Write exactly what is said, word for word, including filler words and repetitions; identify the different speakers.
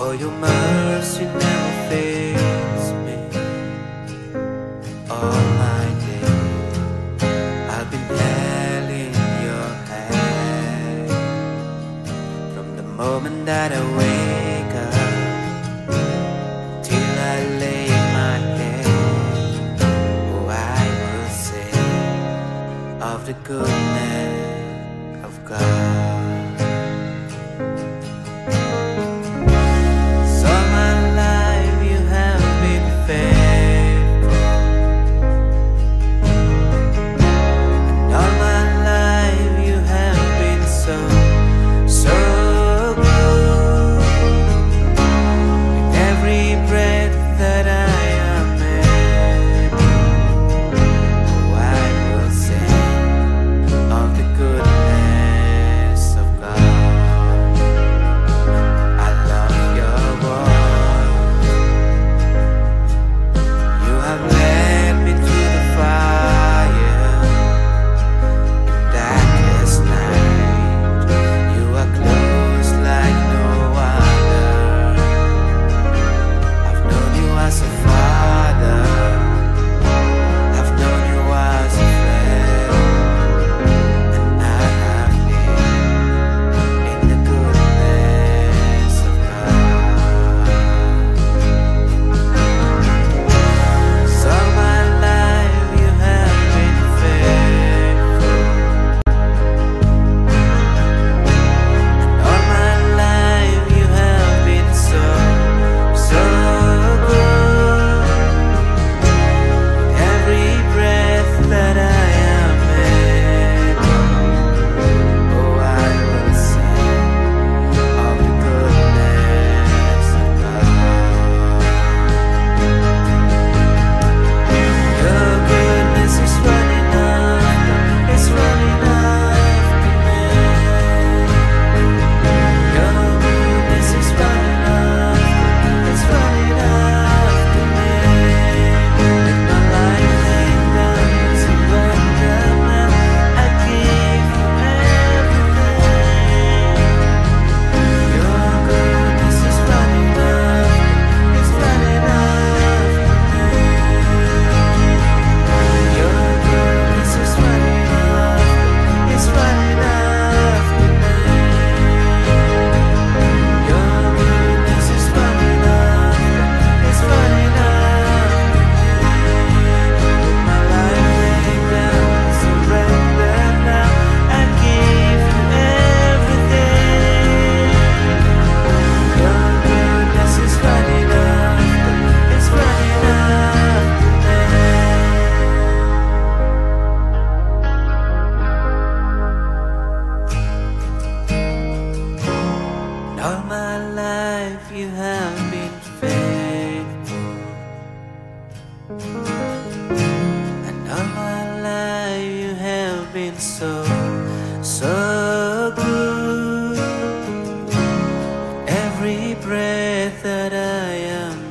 Speaker 1: For your mercy never fails me. All my days I've been held in your hand. From the moment that I wake up till I lay my head, oh, I will sing of the goodness of God. All my life you have been faithful, and all my life you have been so, so good. Every breath that I am